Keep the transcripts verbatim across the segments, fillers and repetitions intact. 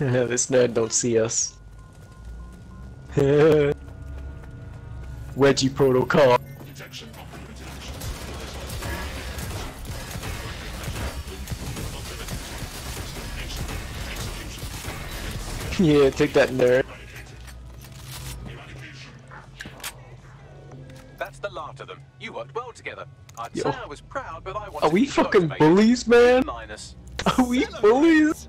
This nerd don't see us. Wedgie protocol. Yeah, take that, nerd. That's the lot of them. You worked well together. I'd Yo. say I was proud, but I wanted Are we to be fucking motivated. bullies, man? Minus. Are we bullies?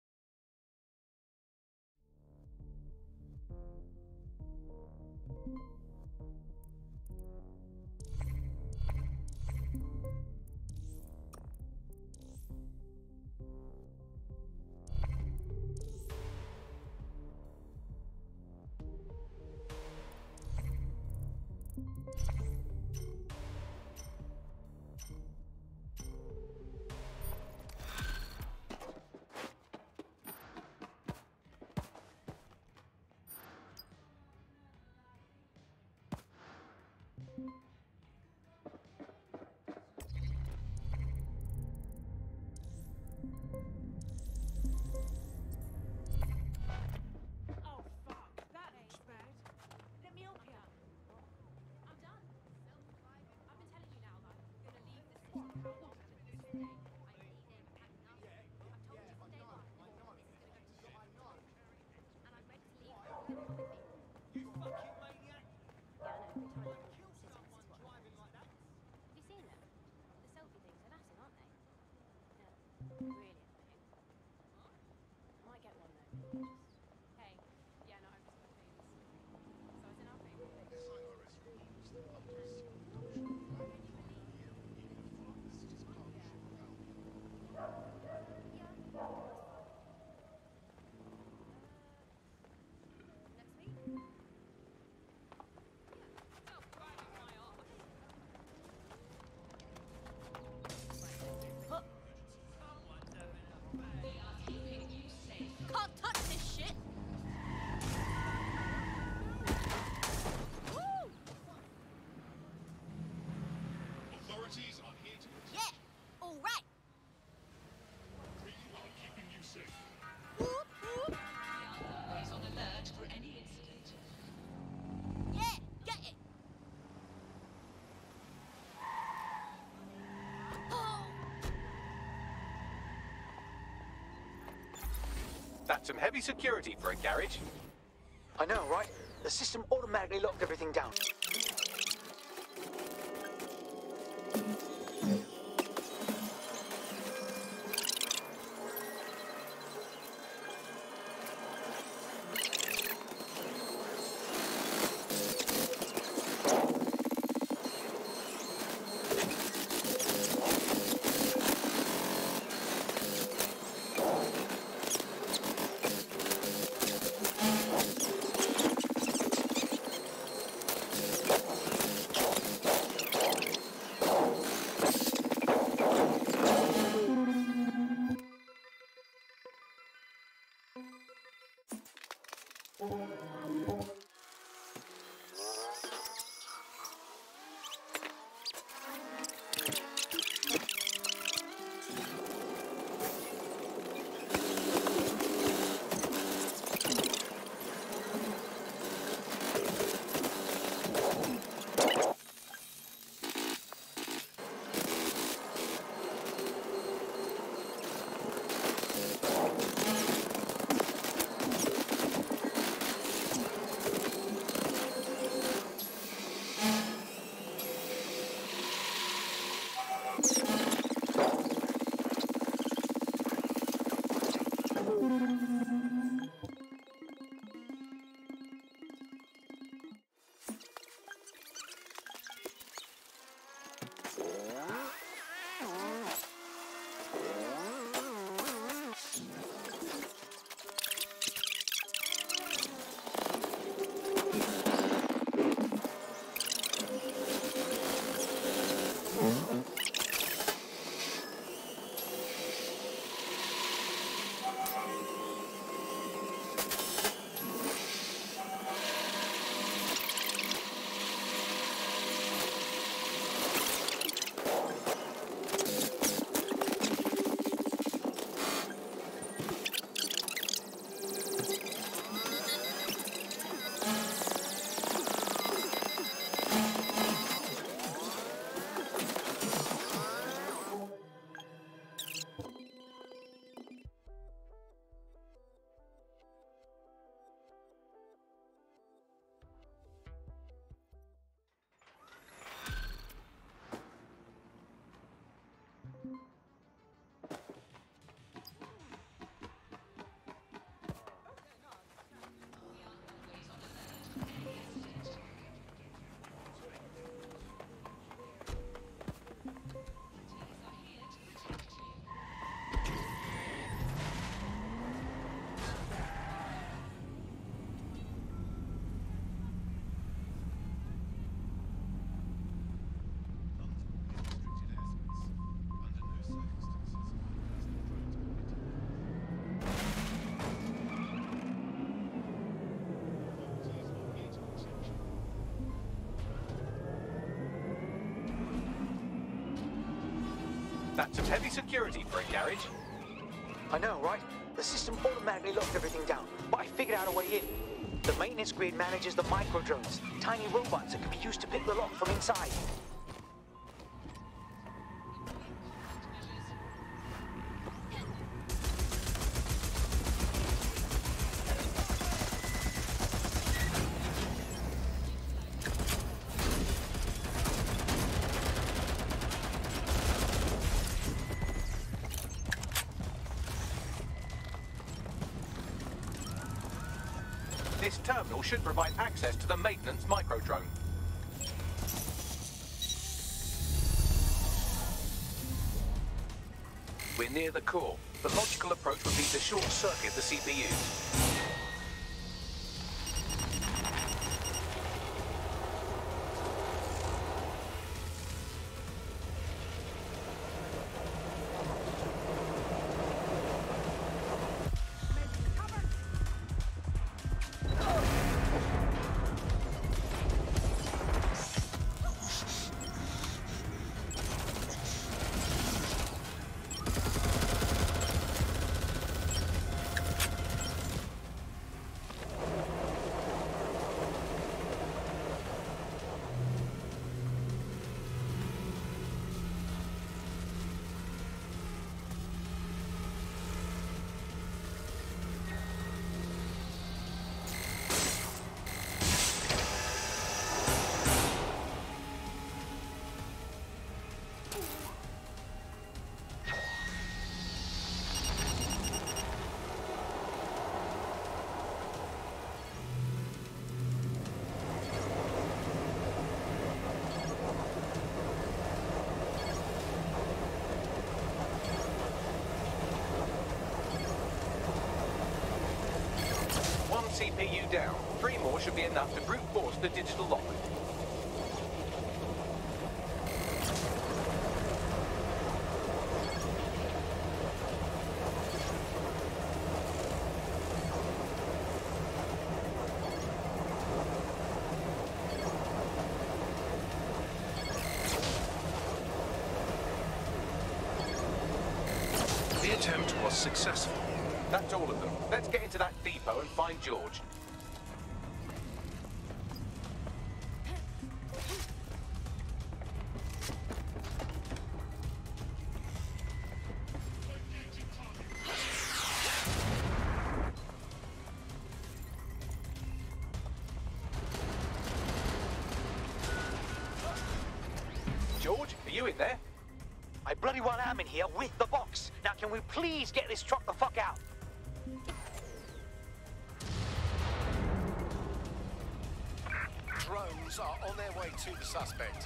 Oh fuck, that ain't bad. Let me help you. I'm done. I've been telling you now that I'm gonna leave this city how long I live this day. I need them packing up. I've told you from day one this is gonna go to shit. And I'm ready to leave anyone with me. You fucking maniac! Yeah, I know, every time Might you kill city, this is someone what driving like that. Have you seen them? The selfie things, they're Latin, aren't they? Yeah, really annoying. I might get one though. Just... Hey, yeah, no, I'm just gonna tell you this story. So I was in our favourite place. Next week? Can't touch this shit! Woo! Authorities are here to protect Yeah! Alright! you. We are keeping you safe. Whoop, whoop! Always on alert for any incident. Yeah! Get it! Oh! That's some heavy security for a garage. I know, right? The system automatically locked everything down. That's some heavy security for a garage. I know, right? The system automatically locked everything down, but I figured out a way in. The maintenance grid manages the micro drones, tiny robots that can be used to pick the lock from inside. This terminal should provide access to the maintenance microdrone. We're near the core. The logical approach would be to short-circuit the C P U. C P U down. Three more should be enough to brute force the digital lock. The attempt was successful. That's all of them. Let's get into that depot and find George. George, are you in there? I bloody well am in here with the box. Now can we please get this truck the fuck out? Drones are on their way to the suspect.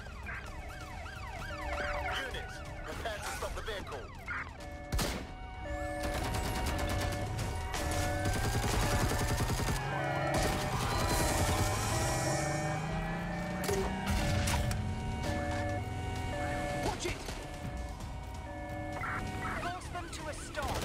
Units, prepare to stop the vehicle. Watch it! Force them to a stop.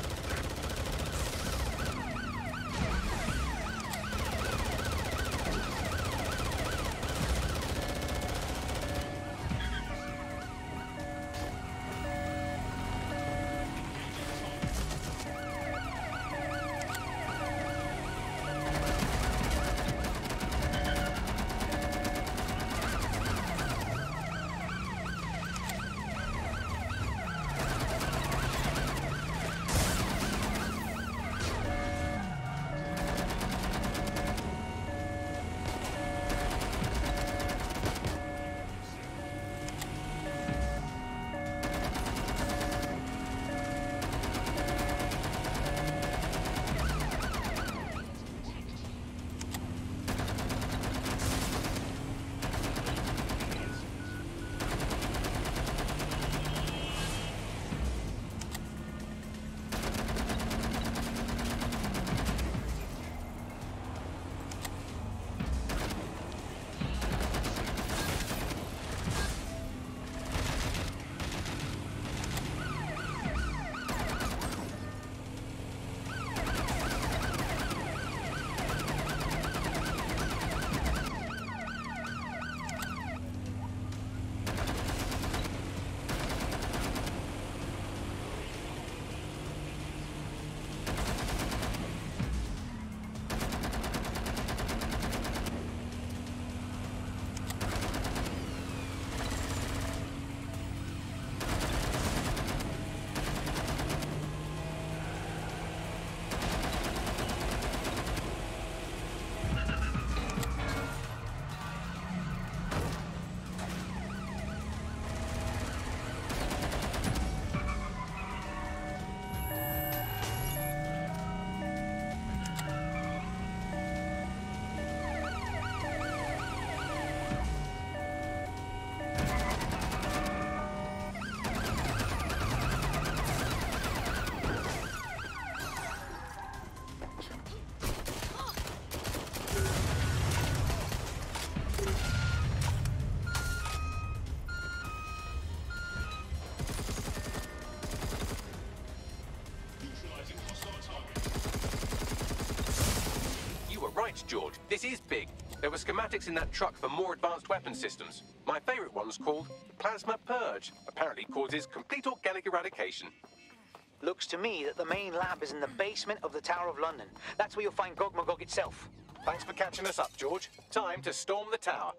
right, George. This is big. There were schematics in that truck for more advanced weapon systems. My favorite one's called Plasma Purge. Apparently causes complete organic eradication. Looks to me that the main lab is in the basement of the Tower of London. That's where you'll find Gog Magog itself. Thanks for catching us up, George. Time to storm the tower.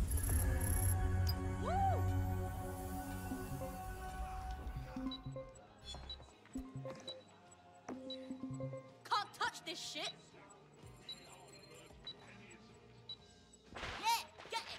Can't touch this shit. Yeah, get it.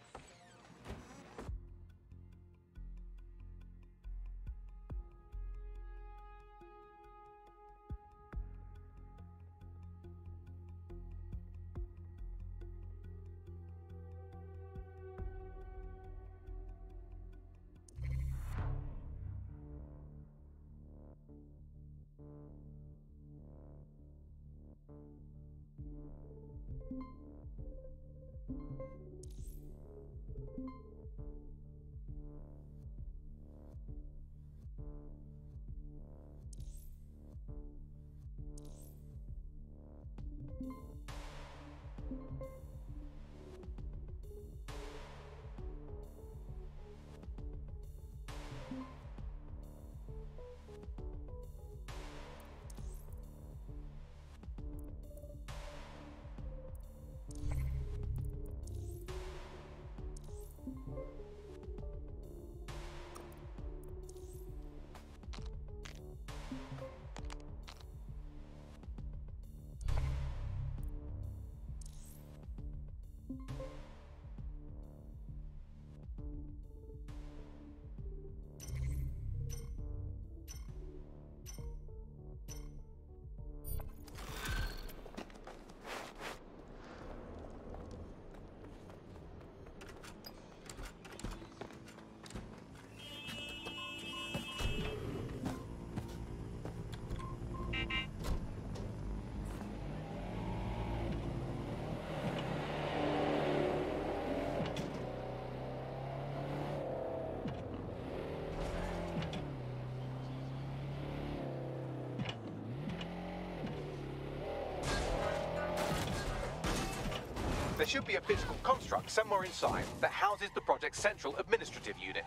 There should be a physical construct somewhere inside that houses the project's central administrative unit.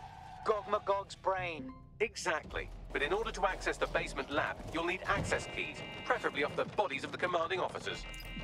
Gog Magog's brain. Exactly. But in order to access the basement lab, you'll need access keys, preferably off the bodies of the commanding officers.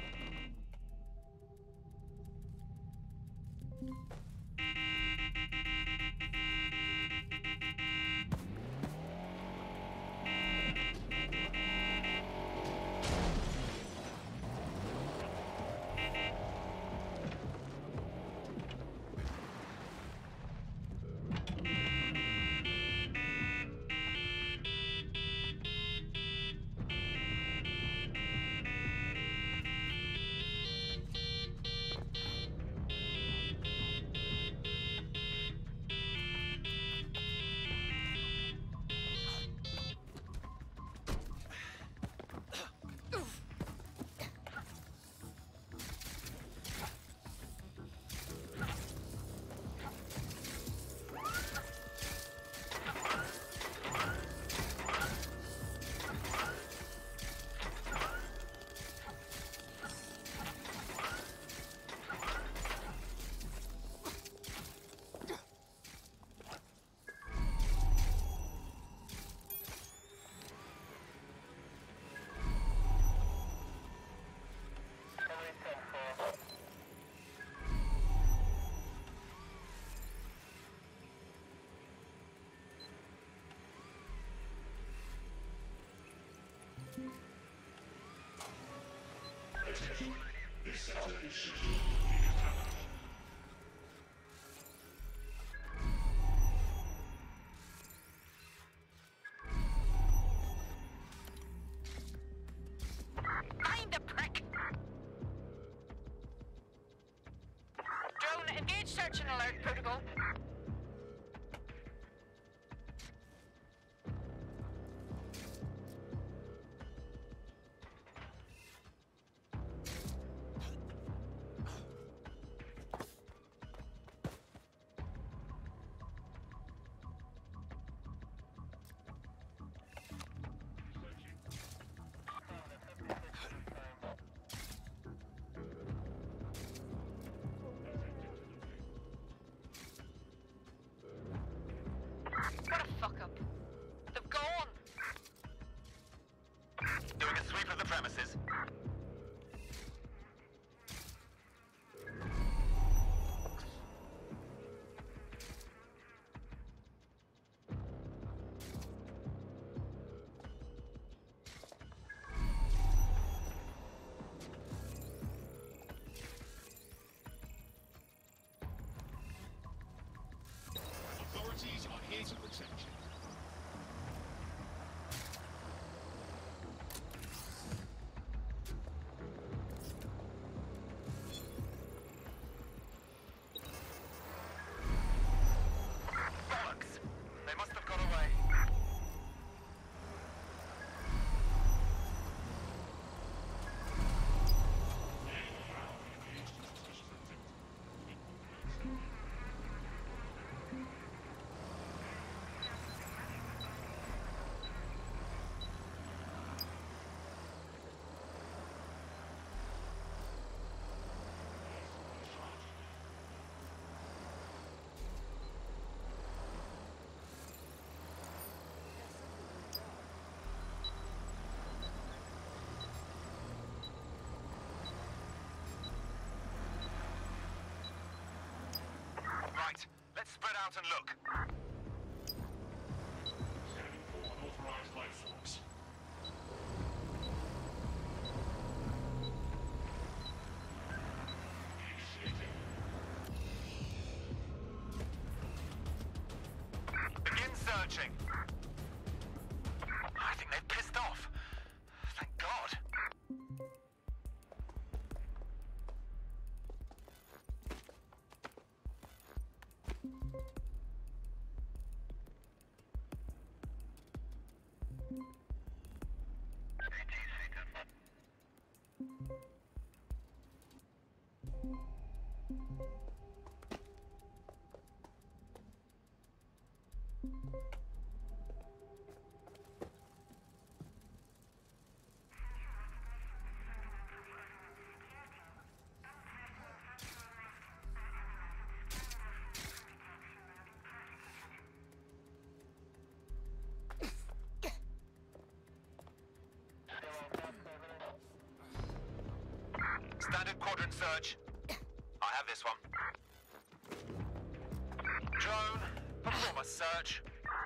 Attention. This sector is scheduled for Find the prick! Drone, engage search and alert protocol. Doing a sweep of the premises. Authorities are here to protect you. Bollocks! They must have got away. Right, let's spread out and look. Scanning for unauthorized life forms. Begin searching. I think they've pissed off. Thank God. Standard quadrant search. I have this one. Drone, perform a search.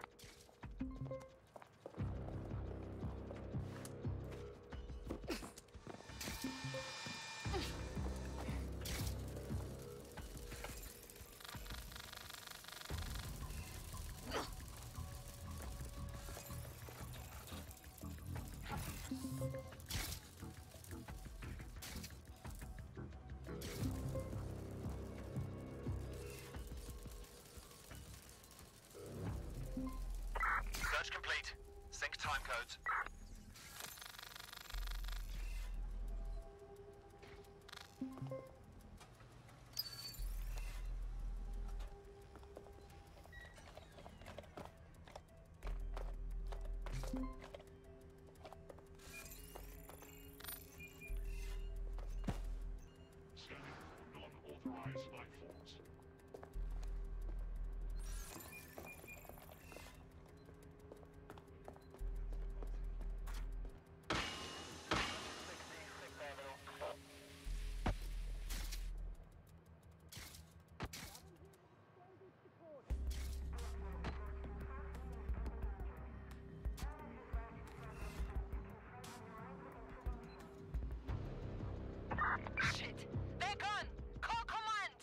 Search complete. Sync time codes. Scanning for non-authorized life forms. Shit! They're gone! Call command!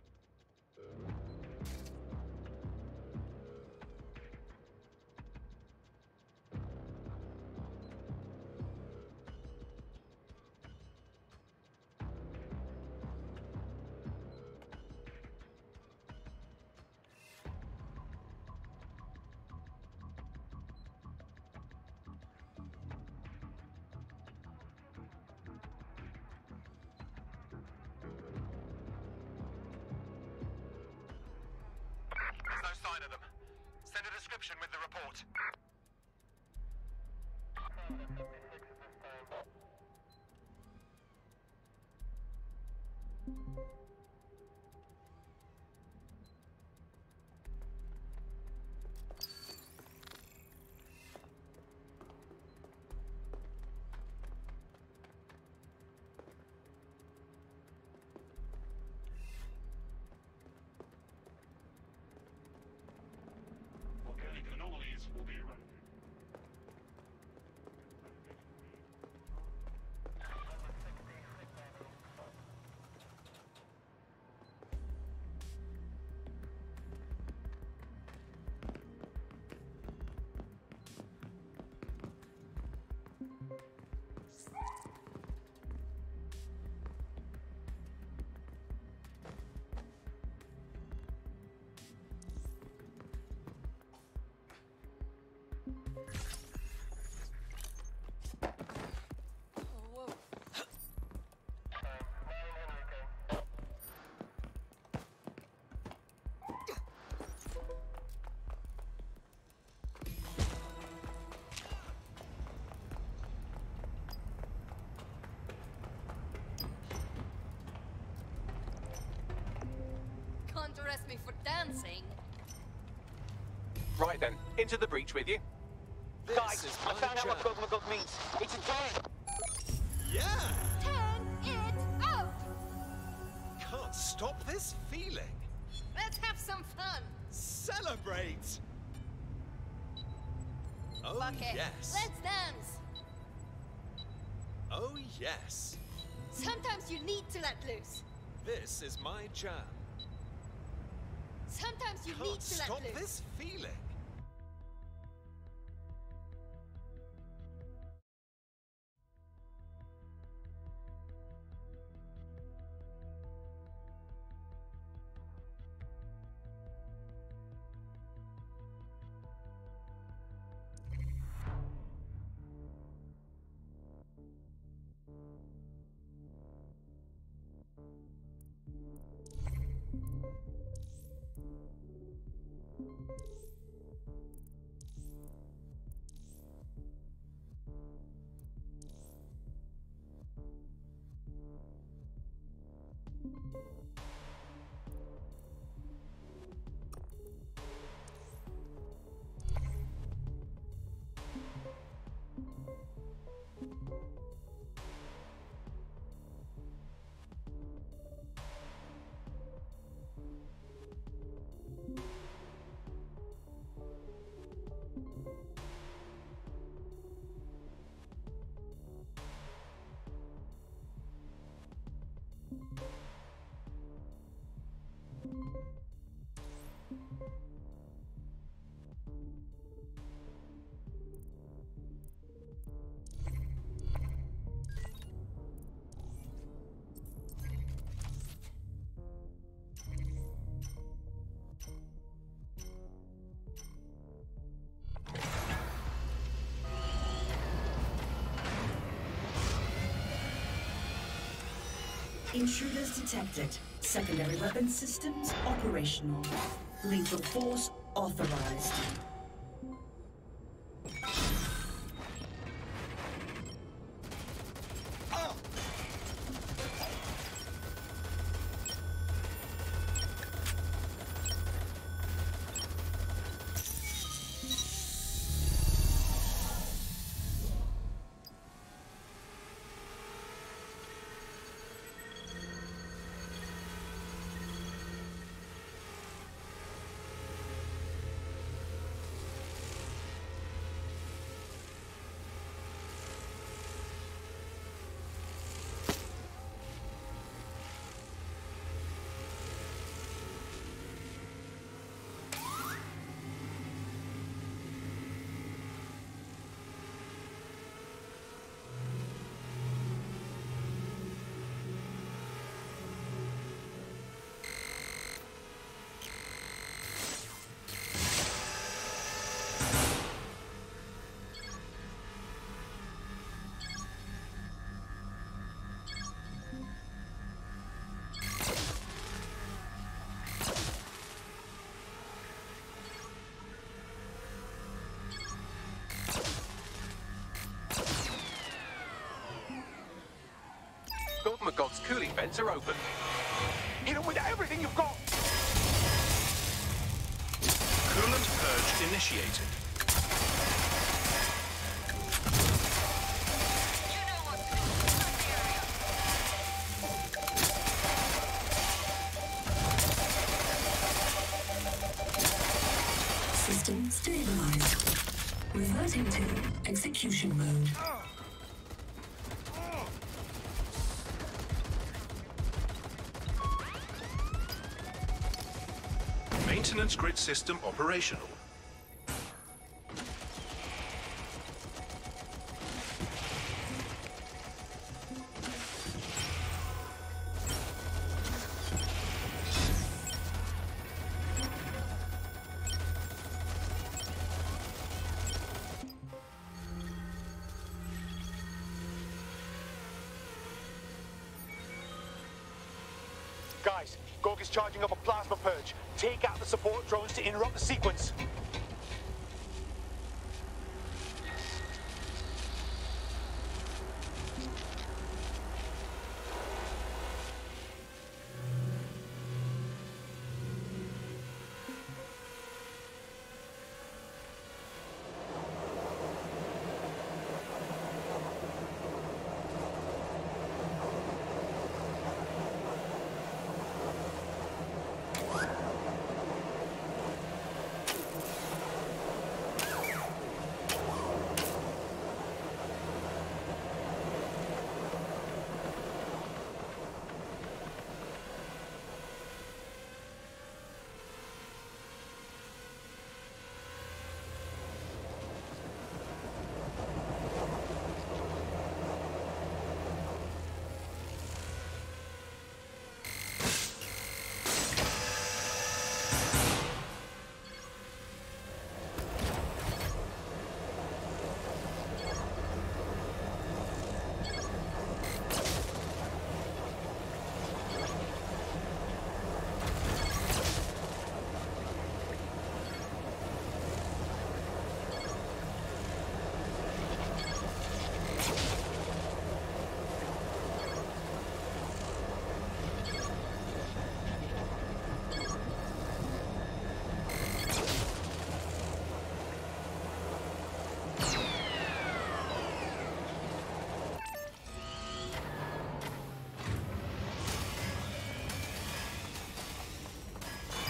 There's no sign of them. Send a description with the report. me for dancing. Right then, into the breach with you. This Guys, is I my found out what job. Gog Magog means. It's a ten. Yeah! Turn it up! Can't stop this feeling. Let's have some fun. Celebrate! Oh, Fuck it. yes. Let's dance. Oh, yes. Sometimes you need to let loose. This is my jam. Sometimes you need Can't to stop let loose. this feeling. Intruders detected. Secondary weapon systems operational. Lethal force authorized. Gog Magog's cooling vents are open. Hit them with everything you've got! Coolant purge initiated. You know what to do. Search the area. System stabilized. Reverting to execution mode. Maintenance grid system operational. Guys, Gog is charging up a plasma purge. Take out the support drones to interrupt the sequence.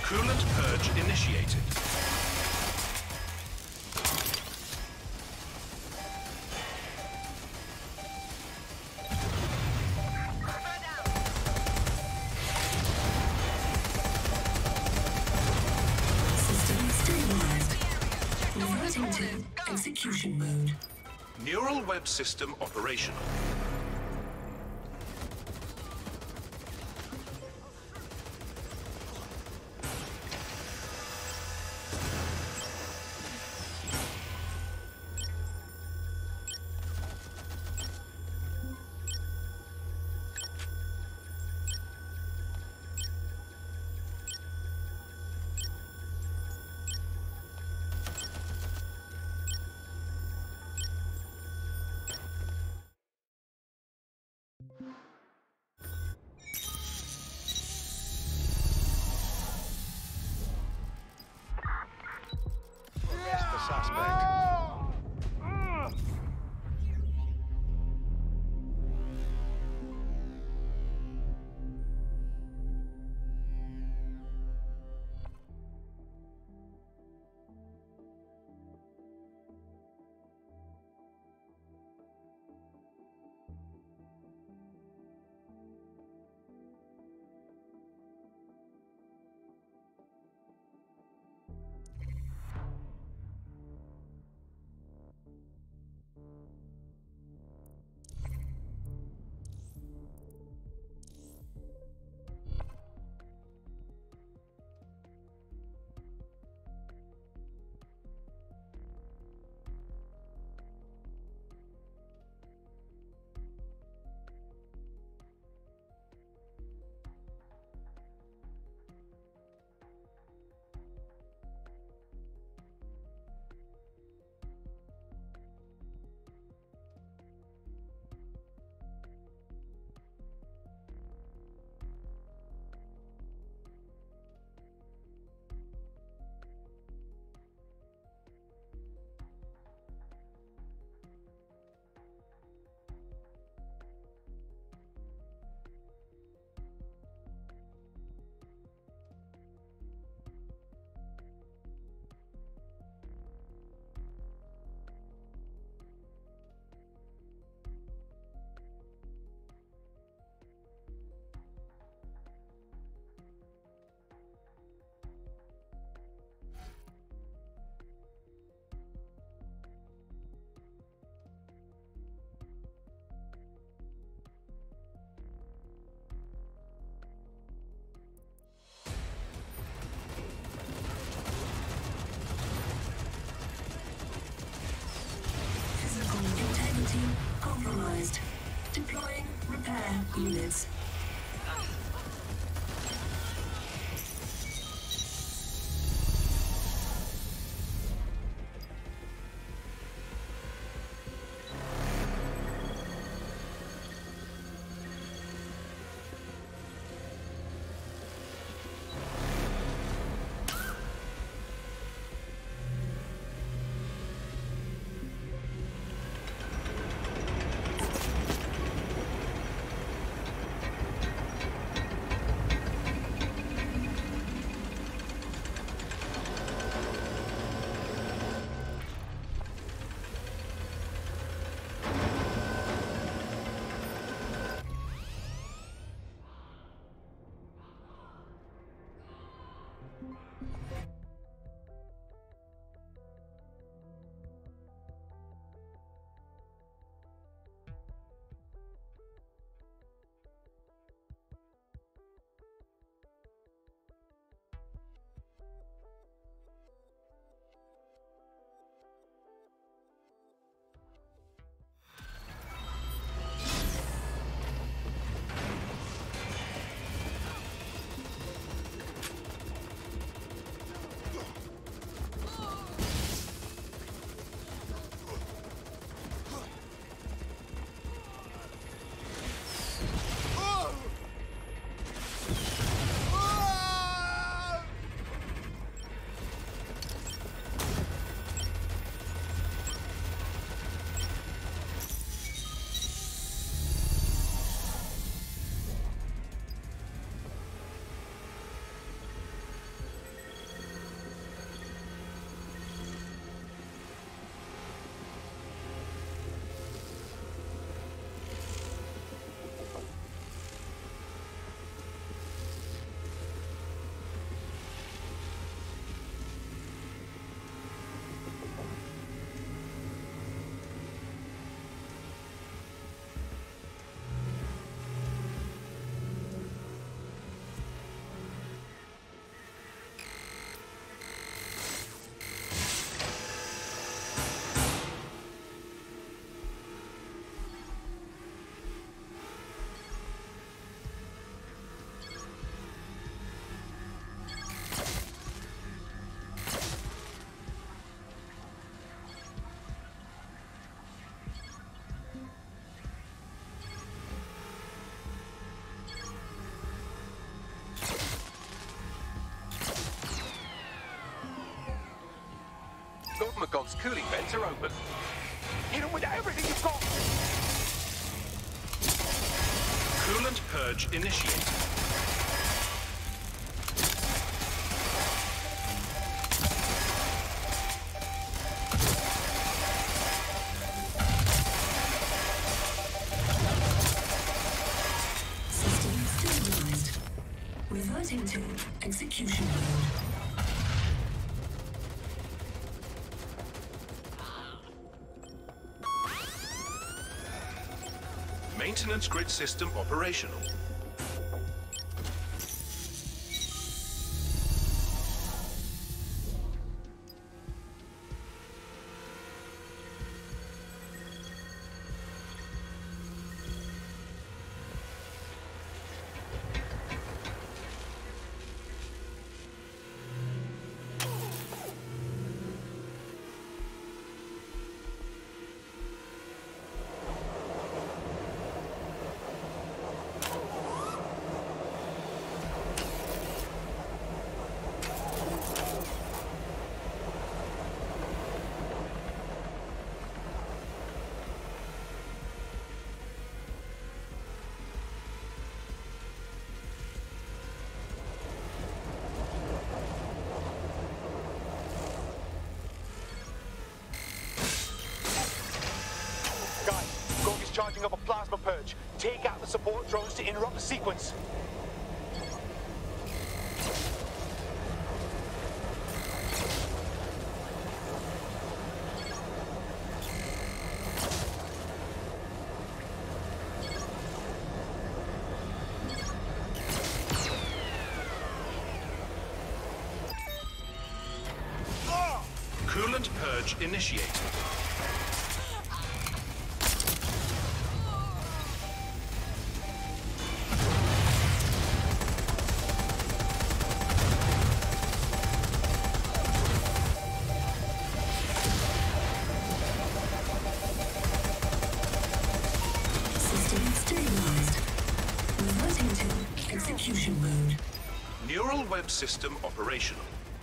Coolant purge initiated. System stabilized. Reverting to execution mode. Neural web system operational. Arrest the suspect. Physical integrity compromised. Deploying repair units. Magma God's cooling vents are open. Hit him with everything you've got! Coolant purge initiated. System stabilized. Reverting to execution mode. Maintenance grid system operational. Charging up a plasma purge. Take out the support drones to interrupt the sequence. Coolant purge initiated. Neural web system operational.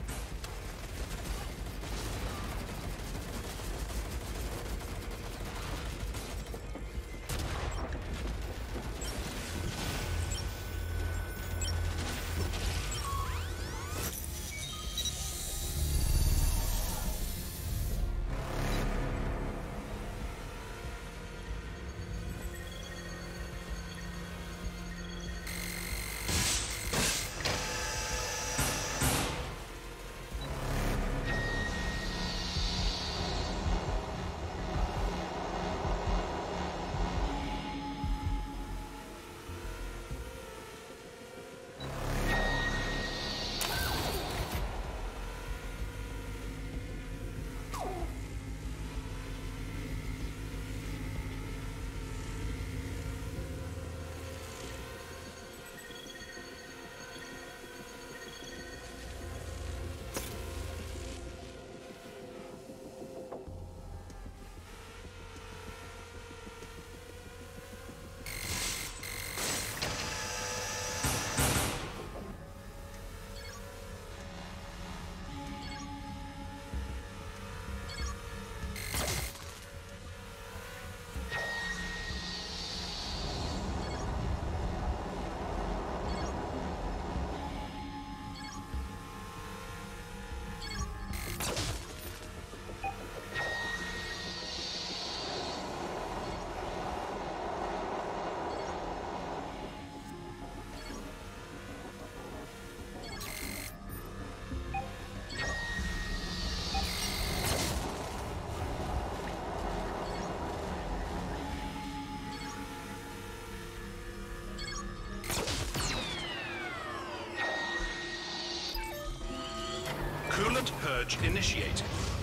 Coolant purge initiated.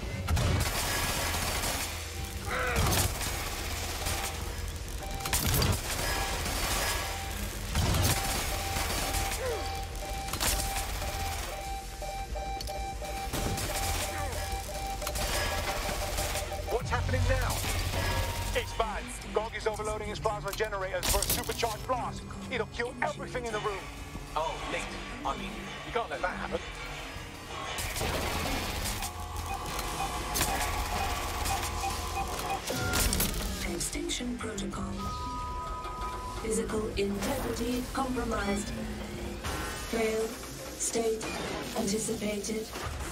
What's happening now? It's bad. Gog is overloading his plasma generators for a supercharged blast. It'll kill everything in the room. Oh, Nate. I mean, you can't let that happen. Extinction protocol. Physical integrity compromised. Failed. State anticipated.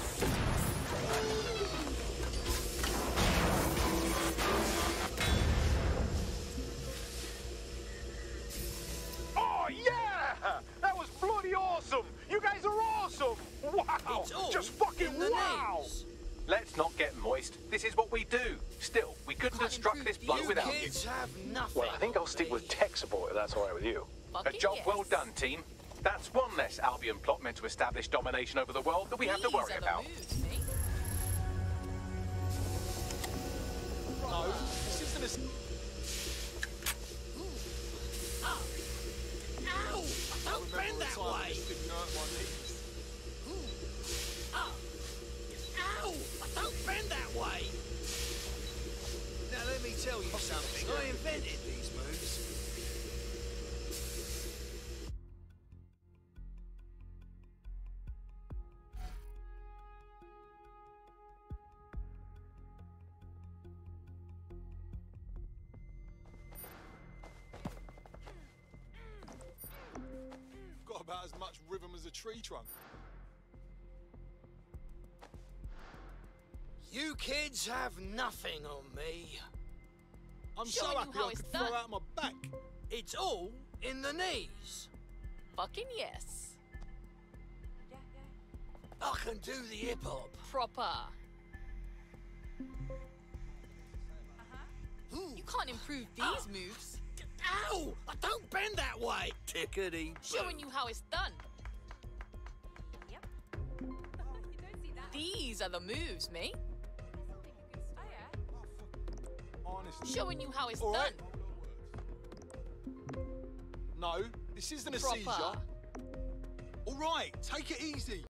Oh, yeah! That was bloody awesome! You guys are awesome! Wow! Just fucking wow! Let's not get moist. This is what we do. Still, we couldn't have struck this blow without you. have nothing. Well, I think I'll stick with tech support if that's all right with you. A job well done, team. That's one less Albion plot meant to establish domination over the world that we have to worry about. No, this isn't a... Ow! Don't bend that way! Oh. Ow! Don't bend that way! Now let me tell you something. I invented these moves. Got about as much rhythm as a tree trunk. You kids have nothing on me. I'm Showing so you happy how I it's could done. throw out my back. It's all in the knees. Fucking yes. I can do the hip hop. Proper. You can't improve these moves. Ow! Don't bend that way. Tickety. Showing you how it's done. Yep. These are the moves, mate. Honestly. Showing you how it's All done. right. No, this isn't a Proper. seizure. All right, take it easy.